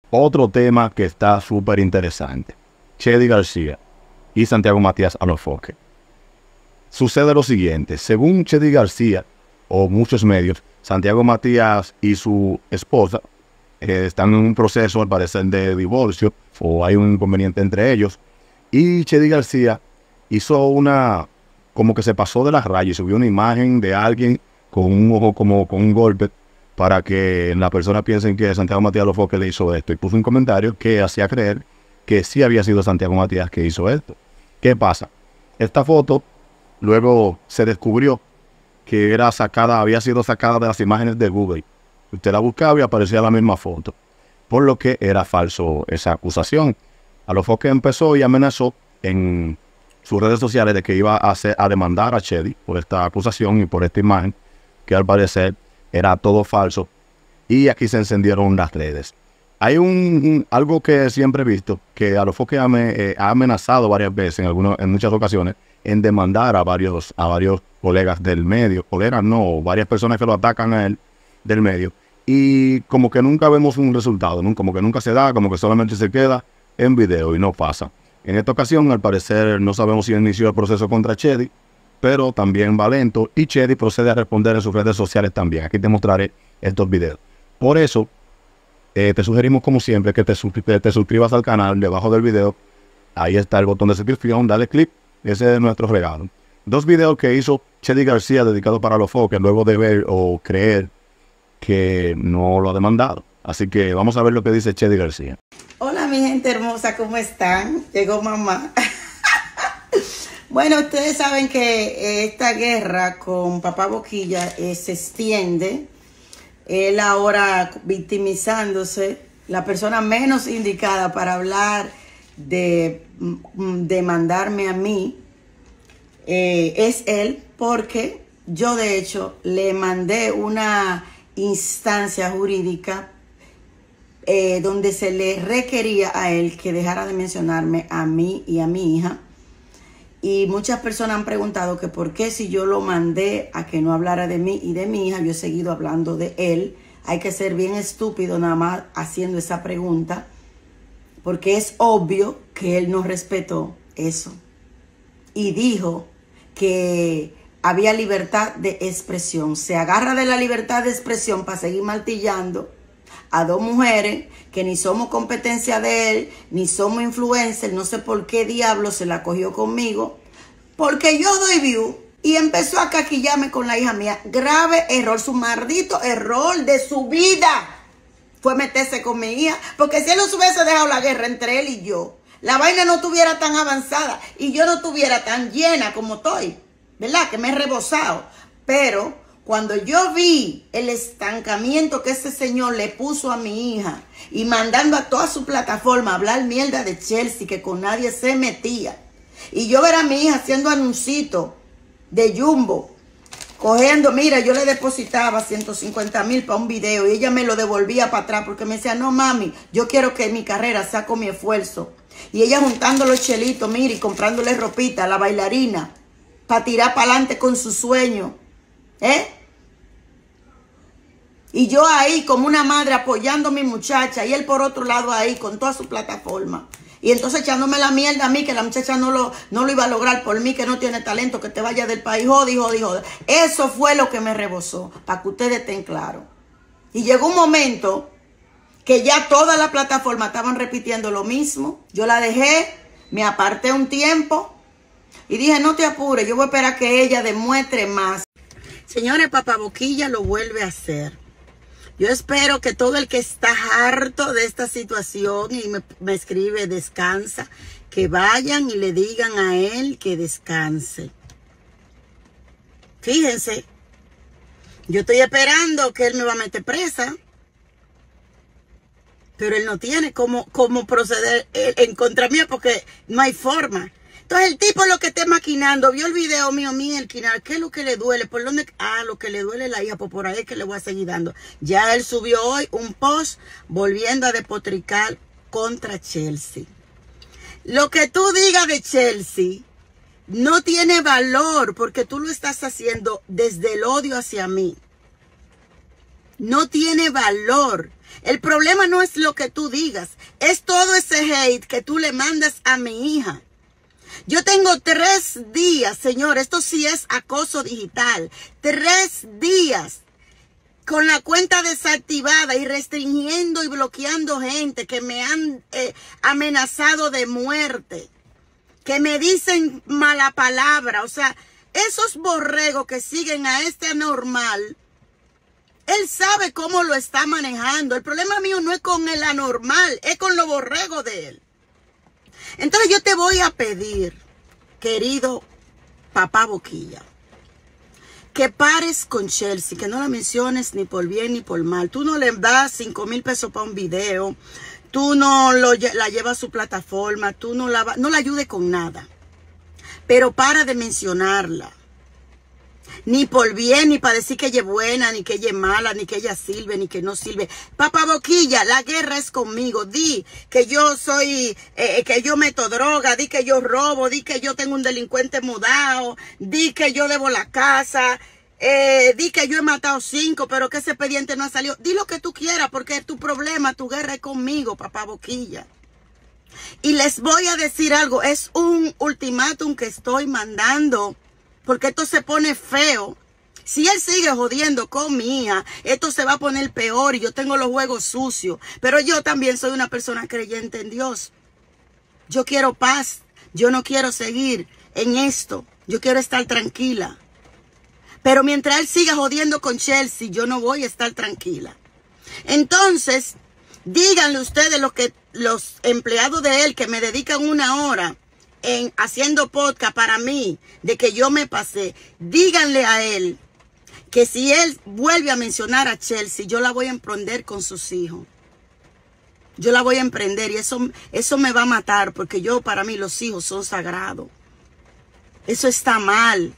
Otro tema que está súper interesante. Chedi García y Santiago Matías Alofoque. Sucede lo siguiente. Según Chedi García o muchos medios, Santiago Matías y su esposa están en un proceso, al parecer, de divorcio, o hay un inconveniente entre ellos. Y Chedi García hizo como que se pasó de las rayas y subió una imagen de alguien con un ojo como con un golpe para que la persona piense que Santiago Matías Alofoque le hizo esto. Y puso un comentario que hacía creer que sí había sido Santiago Matías que hizo esto. ¿Qué pasa? Esta foto luego se descubrió que había sido sacada de las imágenes de Google. Usted la buscaba y aparecía la misma foto, por lo que era falso esa acusación. Alofoque empezó y amenazó en sus redes sociales de que iba a demandar a Chedi por esta acusación y por esta imagen, que al parecer era todo falso. Y aquí se encendieron las redes. Hay algo que siempre he visto, que Alofoque ha amenazado varias veces, en muchas ocasiones, en demandar a varios colegas del medio, colegas no, varias personas que lo atacan a él del medio, y como que nunca vemos un resultado, ¿no? Como que nunca se da, como que solamente se queda en video y no pasa. En esta ocasión, al parecer, no sabemos si inició el proceso contra Chedi, pero también va lento, y Chedi procede a responder en sus redes sociales también. Aquí te mostraré estos videos. Por eso, te sugerimos como siempre que te suscribas al canal. Debajo del video, ahí está el botón de suscripción, dale clic, ese es nuestro regalo. Dos videos que hizo Chedi García dedicados para Alofoque, luego de ver o creer que no lo ha demandado. Así que vamos a ver lo que dice Chedi García. Hola mi gente hermosa, ¿cómo están? Llegó mamá. Bueno, ustedes saben que esta guerra con Papá Boquilla se extiende. Él ahora victimizándose, la persona menos indicada para hablar de demandarme a mí es él, porque yo de hecho le mandé una instancia jurídica donde se le requería a él que dejara de mencionarme a mí y a mi hija. Y muchas personas han preguntado que por qué, si yo lo mandé a que no hablara de mí y de mi hija, yo he seguido hablando de él. Hay que ser bien estúpido nada más haciendo esa pregunta, porque es obvio que él no respetó eso y dijo que había libertad de expresión. Se agarra de la libertad de expresión para seguir martillando a dos mujeres que ni somos competencia de él, ni somos influencers. No sé por qué diablo se la cogió conmigo, porque yo doy view, y empezó a caquillarme con la hija mía. Grave error, su maldito error de su vida fue meterse con mi hija, porque si él no hubiese dejado la guerra entre él y yo, la vaina no estuviera tan avanzada y yo no estuviera tan llena como estoy, ¿verdad? Que me he rebosado. Pero cuando yo vi el estancamiento que ese señor le puso a mi hija y mandando a toda su plataforma a hablar mierda de Chelsea, que con nadie se metía, y yo ver a mi hija haciendo anuncitos de Jumbo, cogiendo, mira, yo le depositaba 150,000 para un video y ella me lo devolvía para atrás porque me decía, no mami, yo quiero que mi carrera sea con mi esfuerzo. Y ella juntando los chelitos, mira, y comprándole ropita a la bailarina para tirar para adelante con su sueño, y yo ahí como una madre apoyando a mi muchacha, y él por otro lado ahí con toda su plataforma. Y entonces echándome la mierda a mí, que la muchacha no lo iba a lograr por mí, que no tiene talento, que te vaya del país, jodi. Eso fue lo que me rebosó, para que ustedes estén claros. Y llegó un momento que ya toda la plataforma estaban repitiendo lo mismo. Yo la dejé, me aparté un tiempo y dije, no te apures, yo voy a esperar que ella demuestre más. Señores, Papá Boquilla lo vuelve a hacer. Yo espero que todo el que está harto de esta situación y me escribe descansa, que vayan y le digan a él que descanse. Fíjense, yo estoy esperando que él me va a meter presa, pero él no tiene cómo proceder en contra mía, porque no hay forma. Entonces el tipo lo que esté maquinando, vio el video mío, ¿qué es lo que le duele? ¿Por dónde? Ah, lo que le duele a la hija, pues por ahí es que le voy a seguir dando. Ya él subió hoy un post volviendo a despotricar contra Chelsea. Lo que tú digas de Chelsea no tiene valor, porque tú lo estás haciendo desde el odio hacia mí. no tiene valor. El problema no es lo que tú digas, es todo ese hate que tú le mandas a mi hija. Yo tengo 3 días, señor, esto sí es acoso digital, 3 días con la cuenta desactivada y restringiendo y bloqueando gente que me han amenazado de muerte, que me dicen mala palabra. O sea, esos borregos que siguen a este anormal, él sabe cómo lo está manejando. El problema mío no es con el anormal, es con los borregos de él. Entonces yo te voy a pedir, querido papá Boquilla, que pares con Chelsea, que no la menciones ni por bien ni por mal. Tú no le das 5,000 pesos para un video, tú no la llevas a su plataforma, tú no la ayudes con nada. Pero para de mencionarla. Ni por bien, ni para decir que ella es buena, ni que ella es mala, ni que ella sirve, ni que no sirve. Papá Boquilla, la guerra es conmigo. Di que yo soy, que yo meto droga, di que yo robo, di que yo tengo un delincuente mudado, di que yo debo la casa, di que yo he matado 5, pero que ese expediente no ha salido. Di lo que tú quieras, porque es tu problema, tu guerra es conmigo, papá Boquilla. Y les voy a decir algo, es un ultimátum que estoy mandando, porque esto se pone feo. Si él sigue jodiendo con mi hija, esto se va a poner peor y yo tengo los juegos sucios. Pero yo también soy una persona creyente en Dios. Yo quiero paz. Yo no quiero seguir en esto. Yo quiero estar tranquila. Pero mientras él siga jodiendo con Chelsea, yo no voy a estar tranquila. Entonces, díganle ustedes los empleados de él que me dedican 1 hora en haciendo podcast para mí, de que yo me pasé, díganle a él que si él vuelve a mencionar a Chelsea, yo la voy a emprender con sus hijos. Yo la voy a emprender y eso me va a matar, porque para mí los hijos son sagrados. Eso está mal.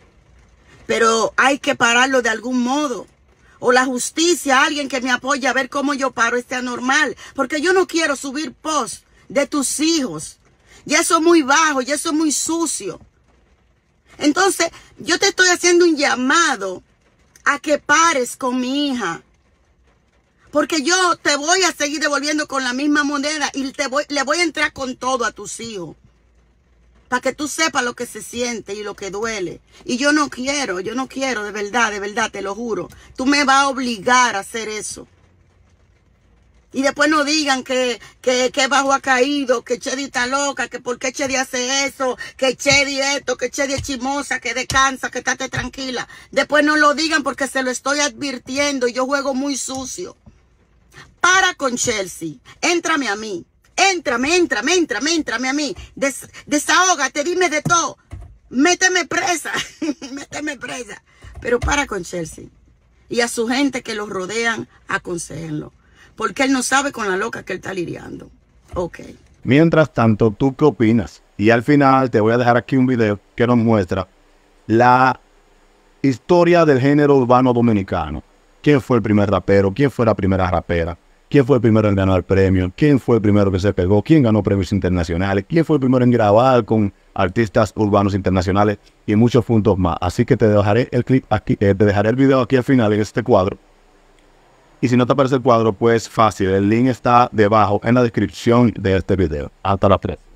Pero hay que pararlo de algún modo. O la justicia, alguien que me apoye a ver cómo yo paro este anormal. Porque yo no quiero subir posts de tus hijos. Y eso es muy bajo, y eso es muy sucio. Entonces, yo te estoy haciendo un llamado a que pares con mi hija. Porque yo te voy a seguir devolviendo con la misma moneda y le voy a entrar con todo a tus hijos. Para que tú sepas lo que se siente y lo que duele. Y yo no quiero, de verdad, te lo juro. Tú me vas a obligar a hacer eso. Y después no digan que bajo ha caído, que Chedi está loca, que por qué Chedi hace eso, que Chedi esto, que Chedi es chismosa, que descansa, que estate tranquila. Después no lo digan porque se lo estoy advirtiendo y yo juego muy sucio. Para con Chelsea, éntrame a mí, éntrame a mí, desahógate, dime de todo, méteme presa, méteme presa. Pero para con Chelsea y a su gente que los rodean, aconséjenlo. Porque él no sabe con la loca que él está lidiando. Ok. Mientras tanto, ¿tú qué opinas? Y al final te voy a dejar aquí un video que nos muestra la historia del género urbano dominicano. ¿Quién fue el primer rapero? ¿Quién fue la primera rapera? ¿Quién fue el primero en ganar premios? ¿Quién fue el primero que se pegó? ¿Quién ganó premios internacionales? ¿Quién fue el primero en grabar con artistas urbanos internacionales? Y muchos puntos más. Así que te dejaré el clip aquí, te dejaré el video aquí al final en este cuadro. Y si no te aparece el cuadro, pues fácil, el link está debajo en la descripción de este video. Hasta la próxima.